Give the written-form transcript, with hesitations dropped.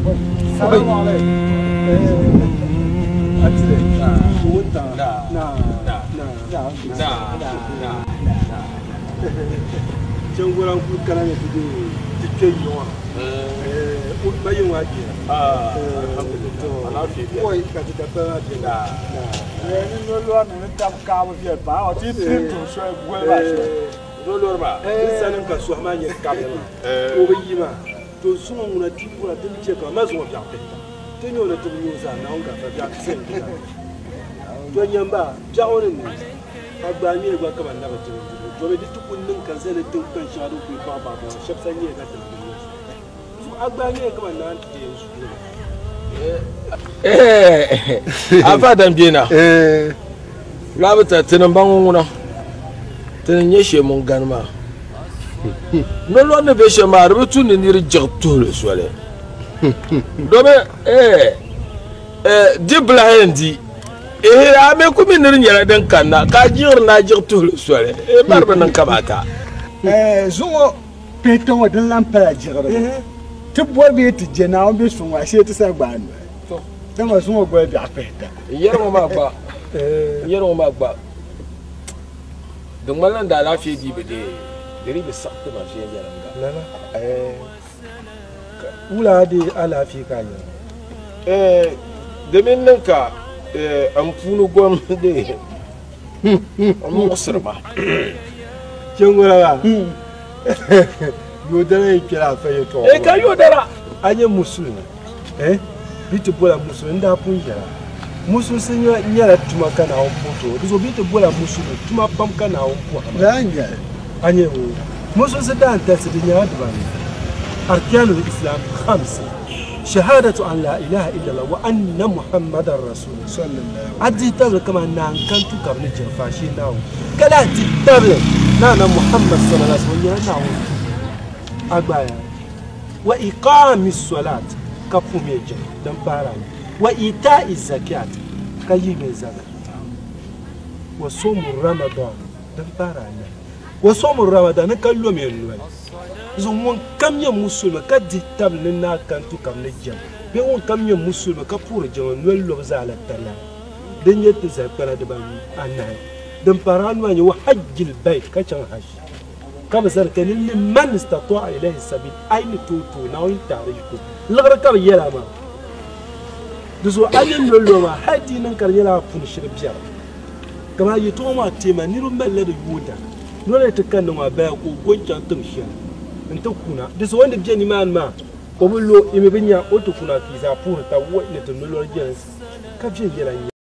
Salam alaikum. Jangoran ku kana ne tudu yawa bayin waje alhamdulillah alafi oi ka ta fara da ni lolo na ta ka ba fiye ba o ti to so gwe ba so lolo ba sanin ka so ma ne ka ba o ba yi ma to su mun na ti ko ta ce ka ma zo ya ta tin yo na tu yo sa na on ka fa ta sen ka to nyamba jawo ne agba mi gba ka ba na ba to dobe di tukunnin kan sai da dukkan sharu ku ba ba shaf sanye ga tabbini su agba ne kuma nan da su afa dan bina labata tinan banguna tinan yeshe mun ganma no lo ne be she ma rubutu ni ni jigto le sole dobe di blindi ame ku min nyara dan kanna ka jir na jigto le sole barba nan kabata zungo peton wadan lampara jigara tibbo be ti jena on be sunwa she ti sa gba no to dan zungo gba bi apeta yero ma gba don mallan da lafiya di bede dari be sakta ma she yara nga lala ula di alafi ka ne domin nan ka an funu gwam de an musirma jengora yodara ikira faye to ka yodara anye musulmi bitu bola musulmi nda punjara musulmi sun nyara tuma kana on poto dizo bitu bola musulmi tuma pam kana on po ranja anye wo musulmi se dan tasi di nyara dbani arkanul islam khamsa شهادة أن لا إله إلا الله وأن محمد رسول صلى الله عليه وسلم أدي تبل كما نانكنتو قبل جرفاشي ناو كلا تبل نانا محمد صلى الله عليه وسلم ناو أقبايا وإقام الصلاة كفو ميجا دمباراني وإيتاء الزكاة كيب الزكاة وصوم رمضان دمباراني وصوم رمضان كلهم ينوي zon kam ya musulma ka di table na kan tu kam ne jam be won kam ya musulma ka pour jam noel lo zala tala den yete za para de ban anay den paran wa ni hajjil bayt ka chan hajj kam sar kan li man istata'a ilayhi sabil ayni tutu na won tariku lagra kam yela ma duso ayen lo ma hadi nan kar yela fun shirbiya kama yito ma tema ni ru melle de yuda nole te kan ma ba ko goncan tum shi nta kuna diso wanda je ni man ma ko bullo ime binya oto kuna fi za pour ta wo ne to lolo jens ka je yela